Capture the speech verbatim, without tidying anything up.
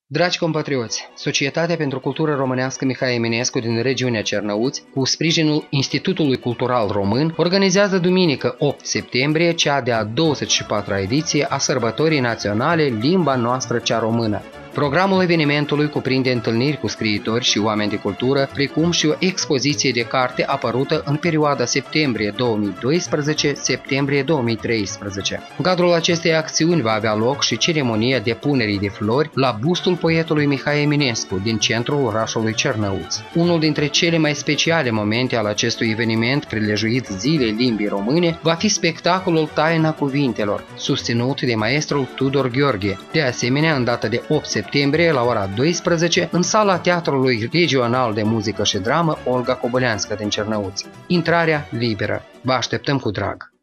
Dragi compatrioți, Societatea pentru Cultură Românească Mihai Eminescu din regiunea Cernăuți, cu sprijinul Institutului Cultural Român, organizează duminică opt septembrie cea de-a douăzeci și patra ediție a Sărbătorii Naționale Limba Noastră Cea Română. Programul evenimentului cuprinde întâlniri cu scriitori și oameni de cultură, precum și o expoziție de carte apărută în perioada septembrie două mii doisprezece - septembrie două mii treisprezece. În cadrul acestei acțiuni va avea loc și ceremonia depunerii de flori la bustul poetului Mihai Eminescu din centrul orașului Cernăuți. Unul dintre cele mai speciale momente al acestui eveniment, prilejuit Zilei Limbii Române, va fi spectacolul Taina Cuvintelor, susținut de maestrul Tudor Gheorghe. De asemenea, în data de opt septembrie, la ora douăsprezece, în sala Teatrului Regional de Muzică și Dramă Olga Coboleanska din Cernăuți. Intrarea liberă. Vă așteptăm cu drag!